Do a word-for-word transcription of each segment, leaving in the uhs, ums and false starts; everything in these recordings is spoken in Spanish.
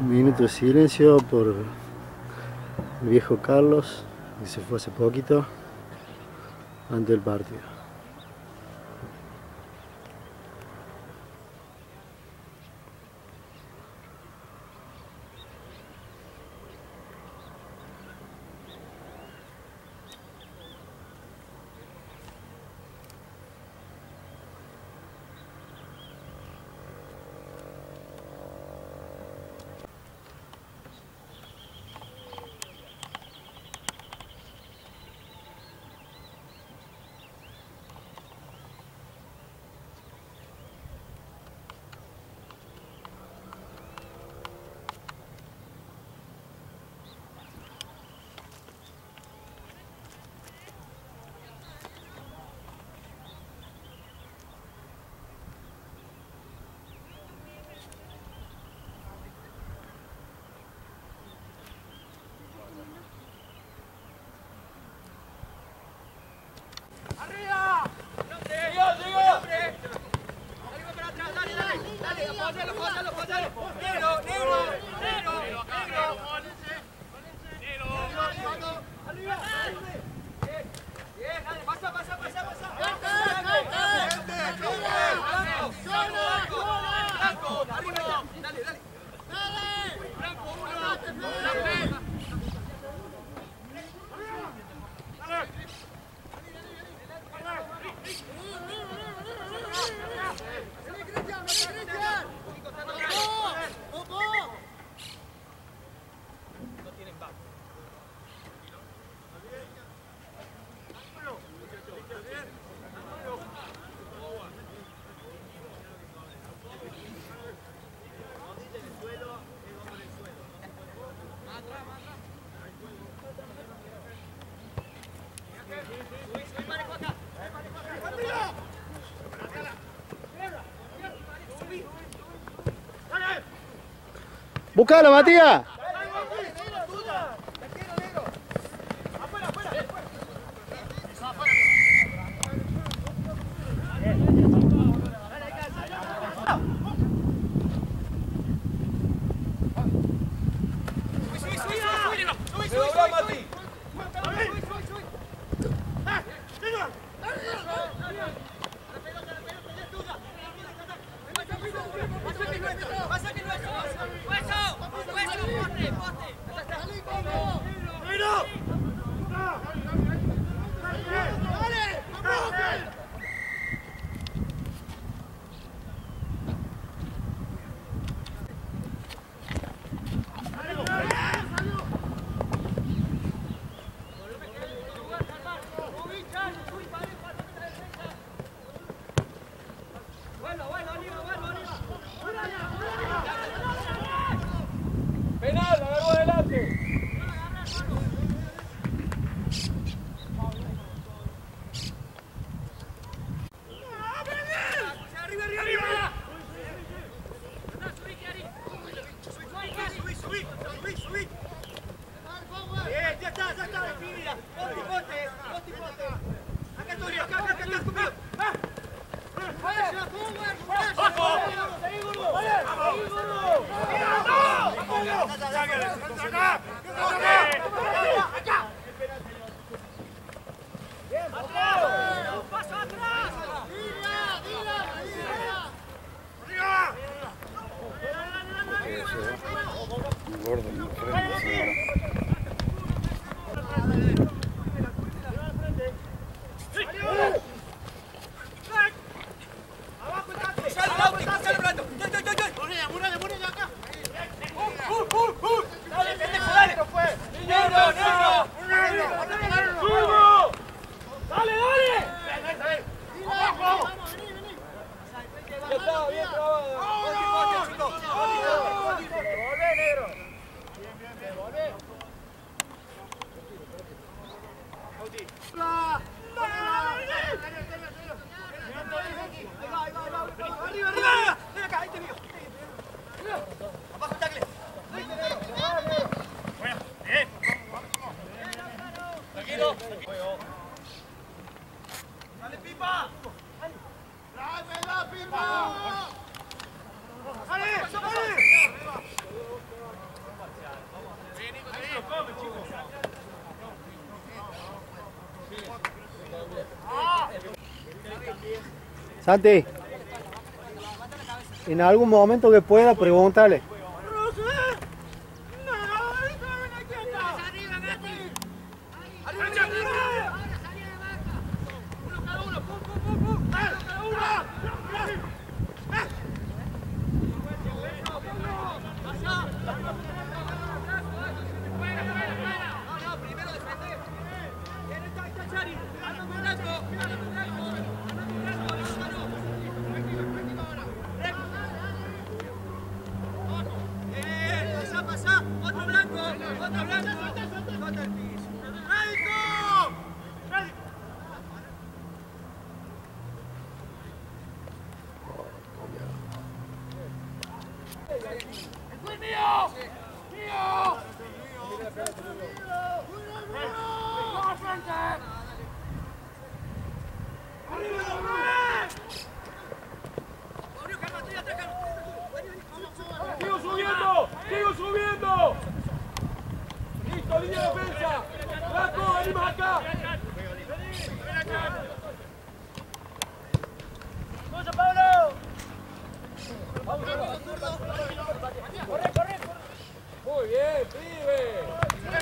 Un minuto de silencio por el viejo Carlos, que se fue hace poquito, antes del partido. ¡Buscalo, Matías! Santi, en algún momento que pueda, pregúntale. ¡Sigo subiendo! ¡Sigo subiendo! ¡Listo, línea de defensa! ¡Blanco, venimos acá! ¡Vamos, Pablo! ¡Corre, corre! ¡Muy bien, pibe!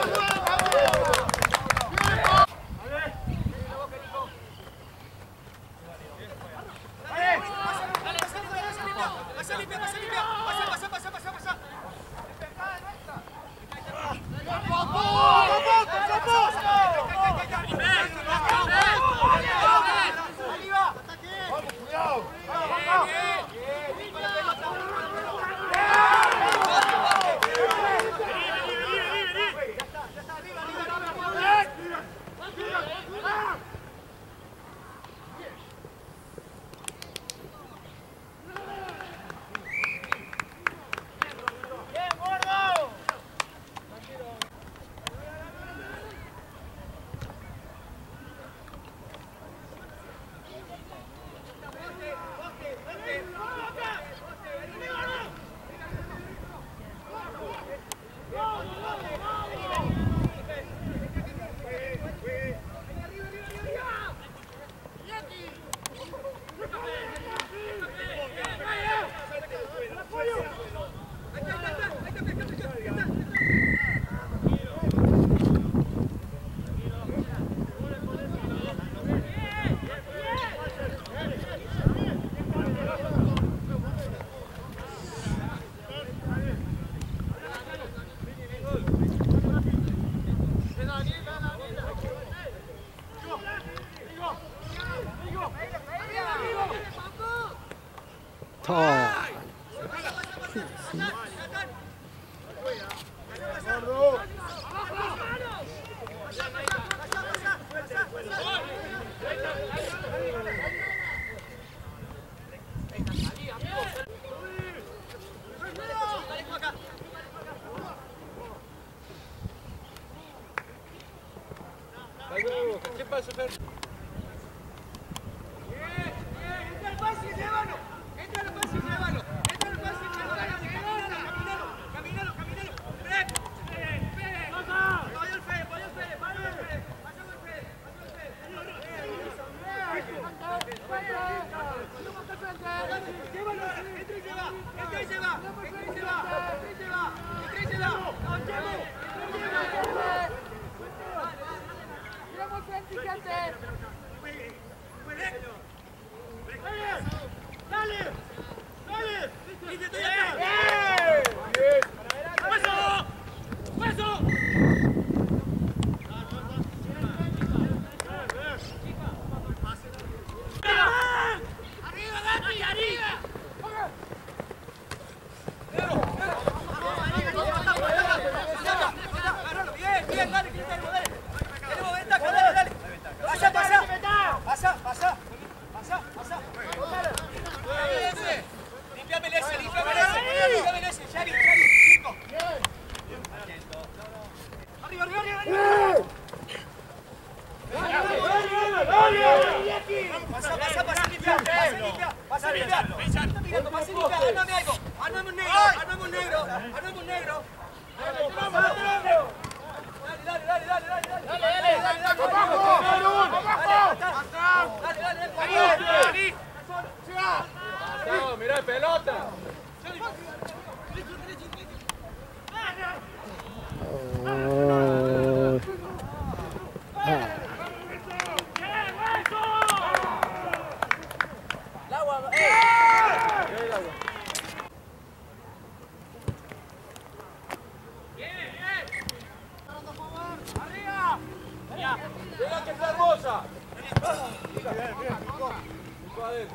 ¿Qué pasa, Fer? Venga que está hermosa. Pico adentro.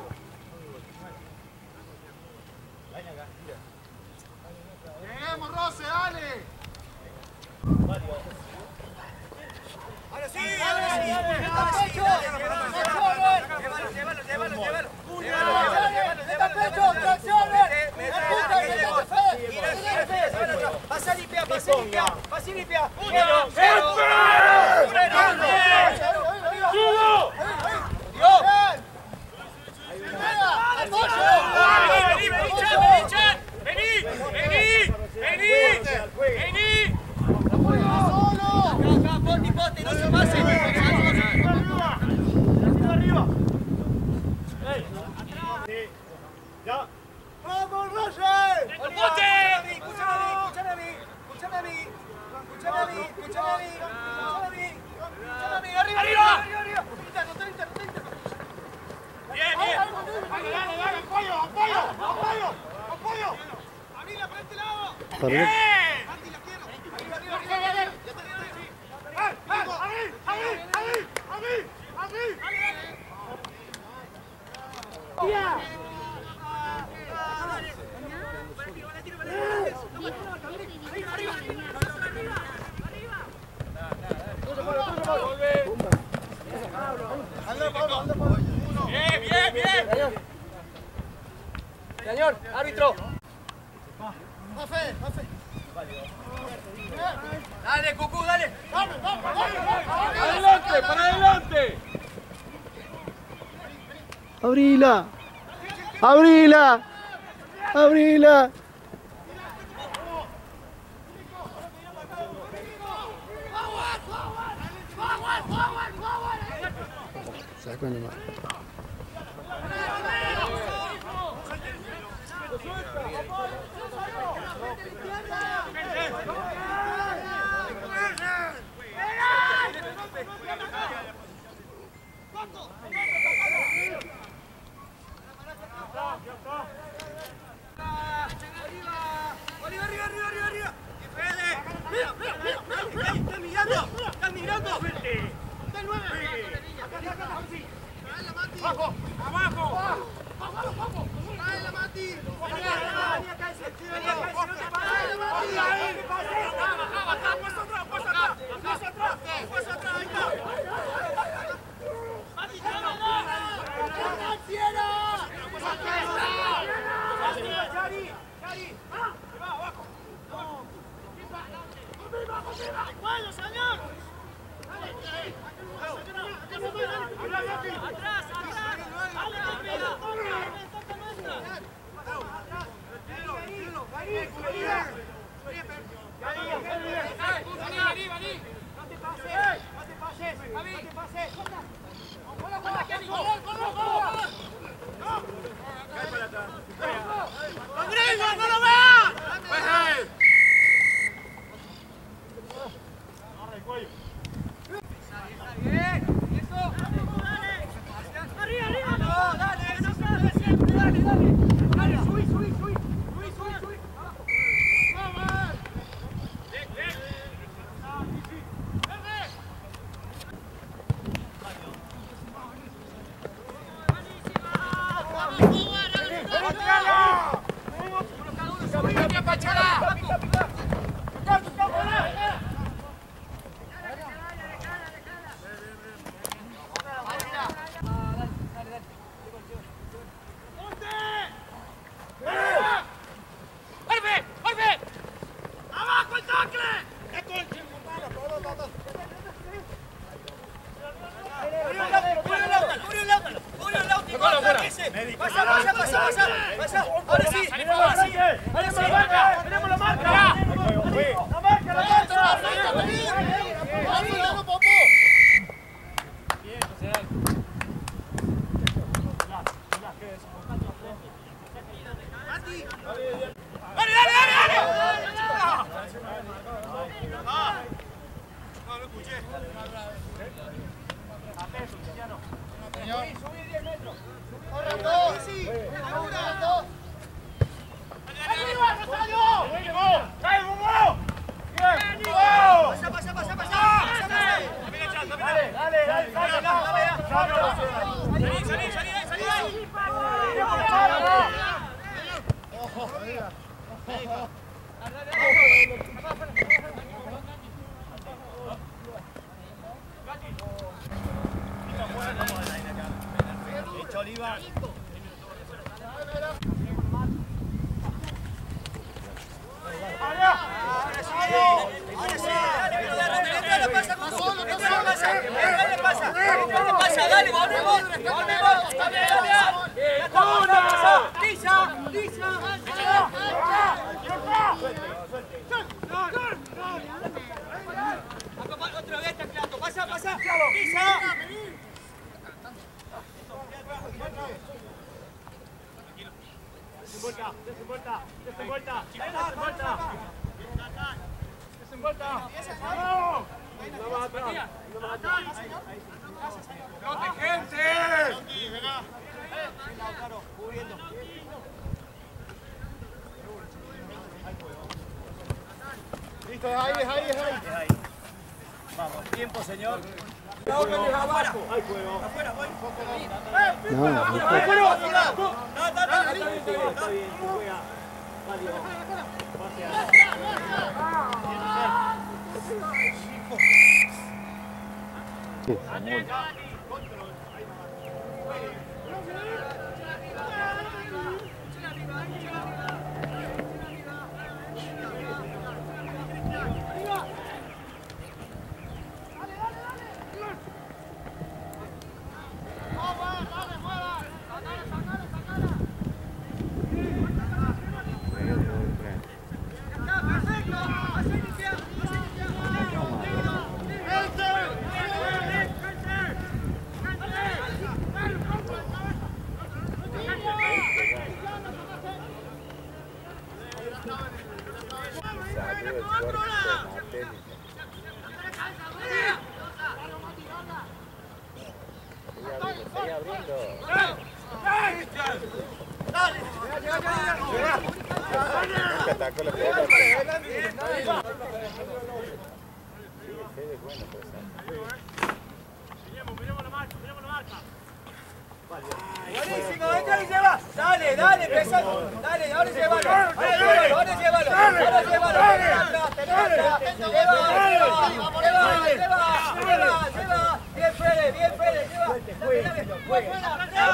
¡Lleguemos, Rose, dale! ¡Ahora sí! ¡Ahora sí! ¡Llévalo, llévalo, llévalo, llévalo! ¡Pasa limpia, pasa limpia! ¡Pasa limpia! ¡Cero, cero! ¡Subo! ¡Dios! ¡Vení, vení, Chan, vení, Chan! ¡Vení, vení, vení! ¡Vení! Acá, acá, Poti, Poti, no se pase. Arriba. Ya. ¡Vamos, Roger! ¡Poti! Escúchame a mí, escúchame a mí, escúchame a mí, escúchame a mí, escúchame a mí, escúchame a mí, arriba, arriba, arriba, interno, interno, interno. Bien, bien. Dale, dale, dale, apoyo, apoyo, apoyo, apoyo. Familia, por este lado. Bien. Andy, la quiero. Arriba, arriba, arriba, arriba. Ya está, ya está. ¡A mí, a mí, a mí, a mí, a mí! ¡Dale, dale! ¡Ya! Bien, bien, bien. Señor, árbitro. Pafe, pafe. Dale, Cucú, dale. Adelante, para adelante. ¡Abrila! ¡Abrila! ¡Abrila! Saco nomás. Arriba, arriba, arriba, arriba, arriba. Mira, mira, mira, mira. Está mirando, está mirando. Está el nueve. Acá, acá, acá. Trae la Mati. Abajo, abajo. Abajo, abajo. Trae la Mati. Vení acá, ese. Vení acá, ese. Trae la Mati. Baja, baja, pasa atrás, pasa atrás. Pasa atrás, pasa atrás, ahí está. Mati, ¡no! ¡Acá, Cielo! ¡Chari! ¡Chari! ¡Va, abajo! ¡No! ¡Bueno, señor! ¡Atrás, atrás! ¡Vení, vení! ¡No te pases! ¡No te pases! ¡No te pases! ¡Corre, corre, corre, corre! ¡Rodrigo, no lo veas! ¡Bien! ¡Eso! ¡Arriba, arriba! ¡No, dale! ¡No sabes siempre! ¡Dale, dale! ¡Dale, subí, subí, subí! ¡Subí, subí, subí! ¡Abajo! ¡Vamos! ¡Bien, bien! ¡Verde! Pasa, pasa, pasa, pasa, pasa. Ahora sí, ahora sí. Tenemos la marca, tenemos la marca. La marca, la marca. Bien, José. Dale, dale, dale, dale. Ah. No, no escuché. Atento, Cristiano. Subí, subí diez metros. ¡Dos! ¡Sí! ¡Una, dos! ¡Arriba, Rosario! ¡Cae, Hugo! ¡Bien! ¡Pasa, pasa, pasa, pasa! ¡Dale, dale! Ahora sí, dale, pero de repente le pasa con solo, ¿qué le pasa? ¿Qué le pasa? ¿Qué le pasa? Dale, volvemos, volvemos, dale, dale. ¡Una! ¡Lisa! ¡Lisa! Otra vez, Taclato, pasa, pasa. ¡Lisa! Desenvuelta, desenvuelta, desenvuelta, desenvuelta. Desenvuelta. ¡Vamos! No más atrás, no más atrás. ¡Pelote, gente! Listo, es ahí, es ahí, es ahí. Vamos, tiempo, señor. No, afuera. Hay juego. Afuera, voy. No, no Afuera, fue. afuera. No, no, no. Está bien, está bien, está bien. Se juega. Mario. Buenísimo, entra y lleva. Dale, dale, empezá. Dale, ahora llévalo. Ahora llévalo, ahora llévalo. Ahora llévalo. Lleva, lleva, lleva, lleva. Bien, Fede, bien, Fede, lleva.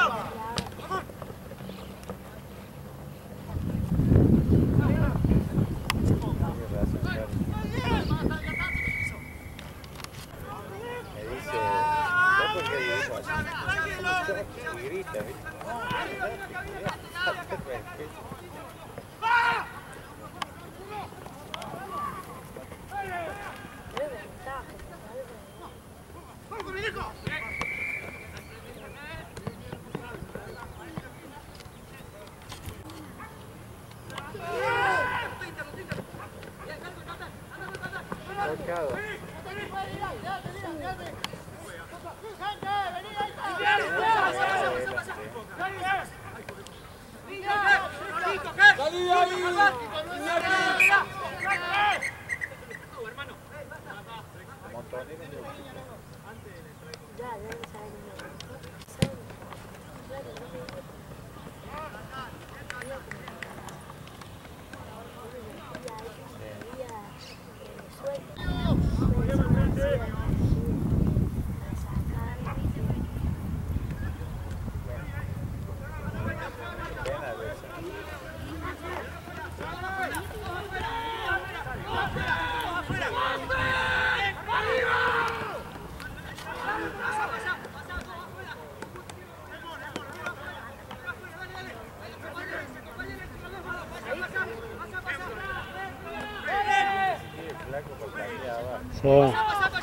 Sí.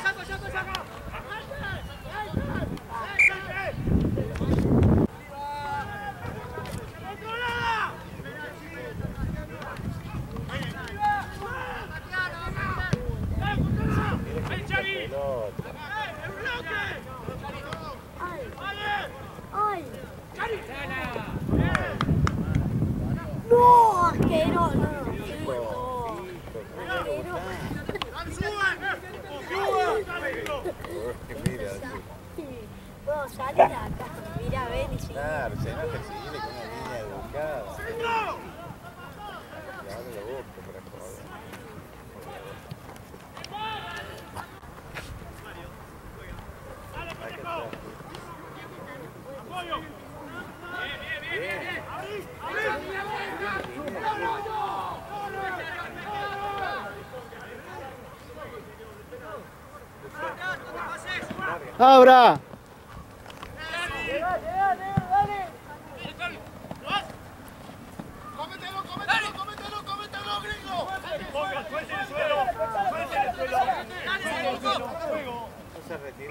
No, asqueroso. Bueno, sale de acá. Mira, ven y sigue. Claro, se nota que sigue con una niña educada. Claro, lo busco para joder. Apoyo. Bien, bien, bien, bien. ¡Abra! ¡Cómetelo, cómetelo, cómetelo, cómetelo, gringo! Ponga, suelte el suelo. Suelte el suelo. No se retiró.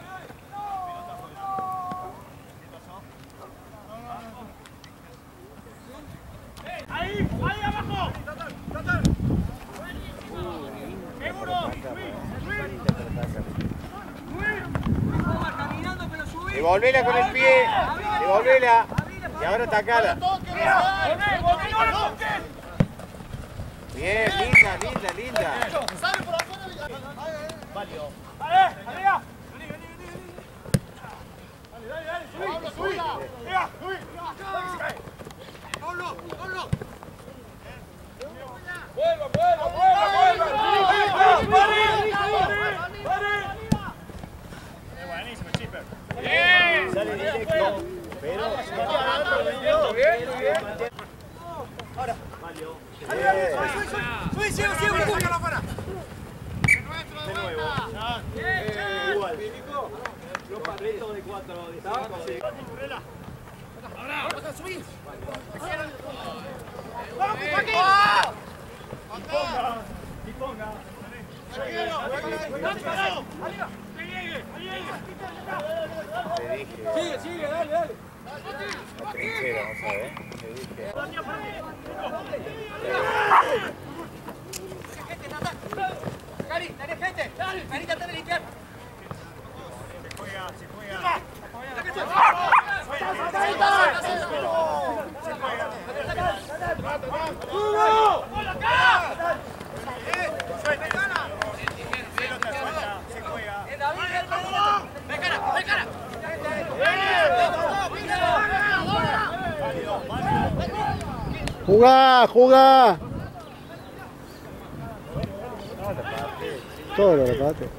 Ahí, ahí abajo. Seguro. Devolvela con el pie. Devolvela. Y ahora atacala. Bien, linda, linda, linda. ¡Sale por afuera! Válido. Dale, arriba. Vení, vení, vení. Dale, dale, dale, subí. ¡Pablo, subila! Arriba, subí. ¡Pablo, Pablo! Vuelva, vuelva, vuelva, vuelva. ¡Pare! ¡Pare! Buenísimo, Chipper. Bien. Sale directo. Pero. Bien, bien. Ahora. Subí, sigo, sigo, sácalo afuera. De nuevo. Igual. Los patritos de cuatro. Ahora. Vamos a subir. ¡Vamos, Joaquín! Disponga. Disponga. Te dije. Sigue, sigue, dale, dale. La trinchera, vamos a ver. Te dije. Cari, dale gente. Cari, trata de limpiar. Se juega, se juega. ¡Jugá! ¡Jugá! Todo lo repate.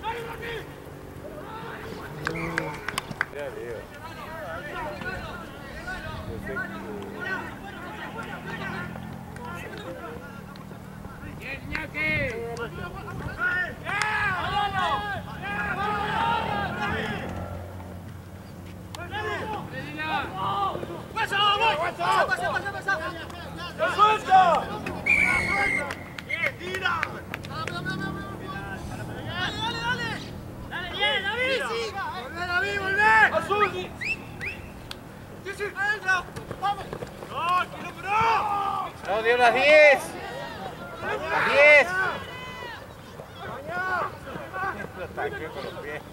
Mira, Leo. ¡Pasa, pasa, pasa, pasa! ¡Lo suelta! ¡Bien, tira! ¡Dale, dale, dale! ¡Dale, bien, David! ¡Volvé, David, volvé! ¡Azul! ¡Sí, sí! ¡Adentro! ¡Vamos! ¡No, que no, no! No, dio las diez. Las diez. Lo ataqué con los pies.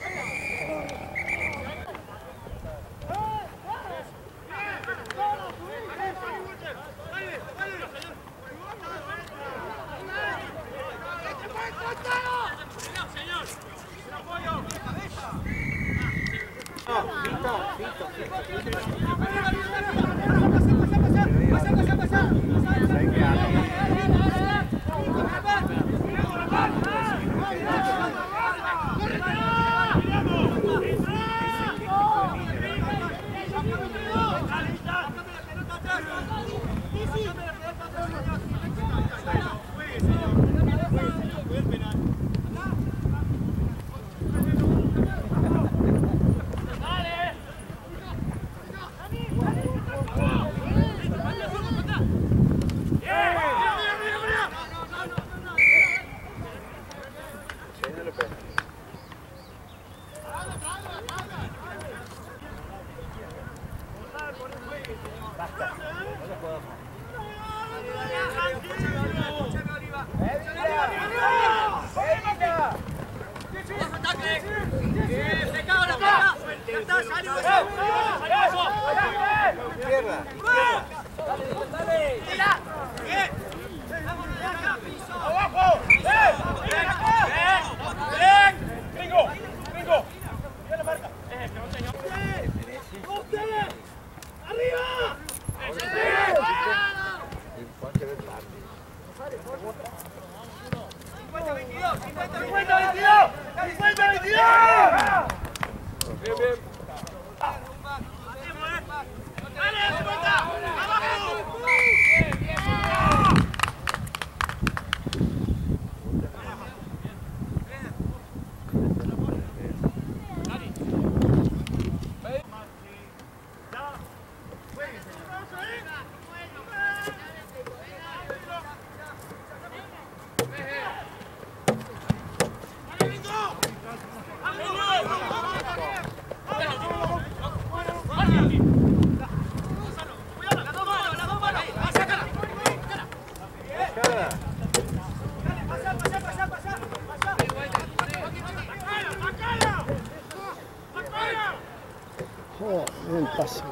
Izquierda. ¡Abajo! ¡Eh! ¡Eh! ¡Eh! pase.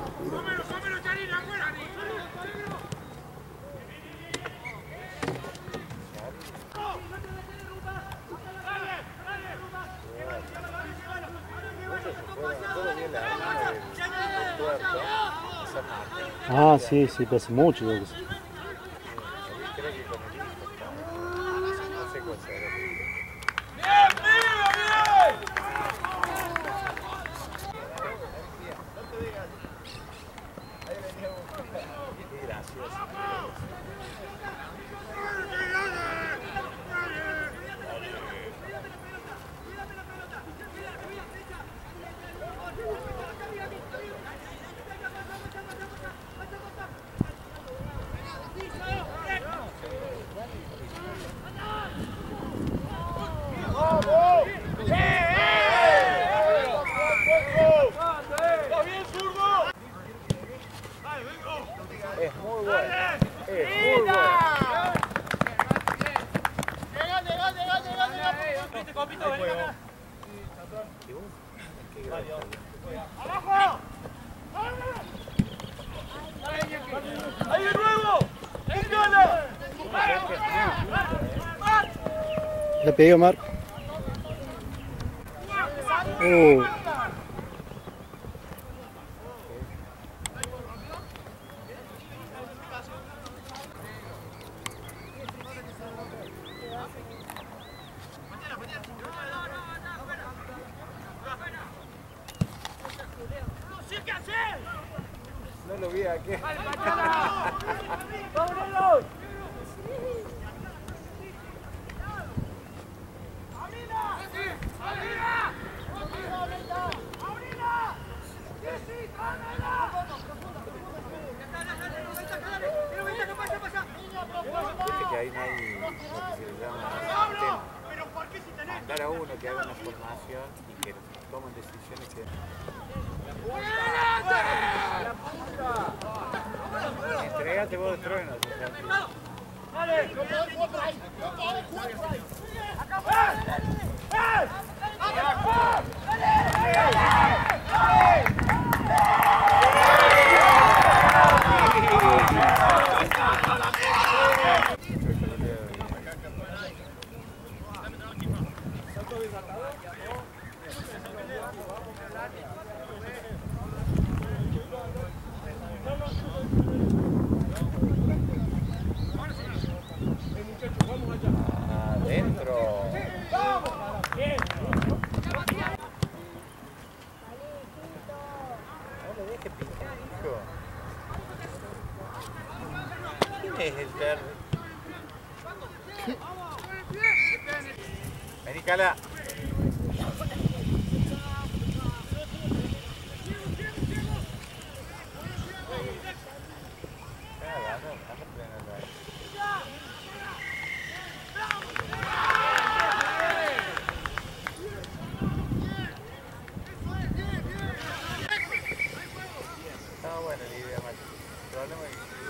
Ah, sí, sí, pero hace mucho. Creo que sí. Creo que con el hijo está. No sé cuál será. Qué gracioso. Es muy bueno. Es muy bueno. ¡Ahí de nuevo! ¡Engana! Le pedí a Omar. Uh. No lo vi aquí. ¡Vámonos! Viste que ahí no hay lo que se llama sistema. Mandar a uno que haga una formación y que tomen decisiones que... Entregate vos de trueno. ¡Dale! Adentro. No lo dejes picar, hijo. ¿Quién es el perro? Vení, Cala. Estaba buena la idea, macho. El problema es que...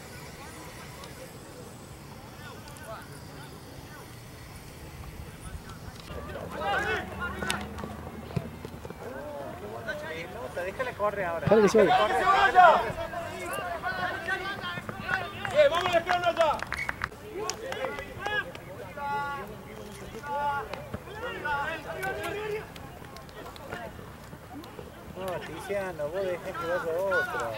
Pelota, déjala correr ahora. Dale que se vaya. ¡Que se vaya! ¡Eh, vamos a esperar allá! No, Tiziano, vos dejá que vaya otro.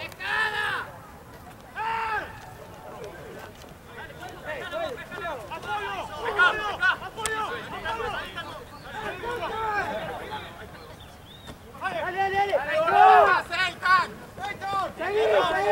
¡Dale, dale, dale! ¡Seguí,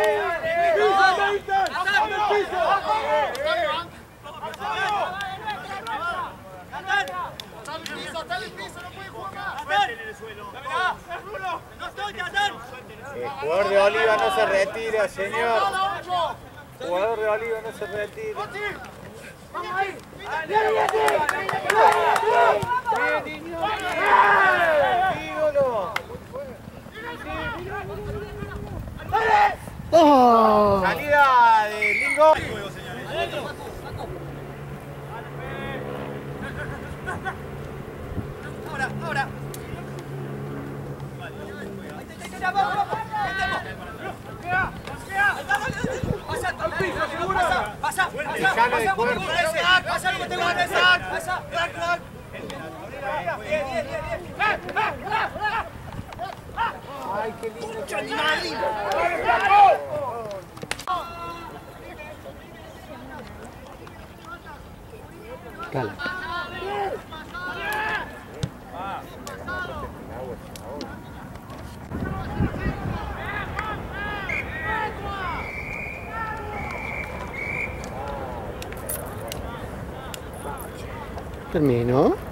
El jugador de Oliva no se retira, señor. El jugador de Oliva no se retira. ¡Vamos ahí! ¡Dale, ¡Ídolo! ¡Oh! Salida de Lingo. Ahora, ahora. Vamos, vamos, vamos. Ay, qué lindo. ¡Mucho animal! Cala. Terminó.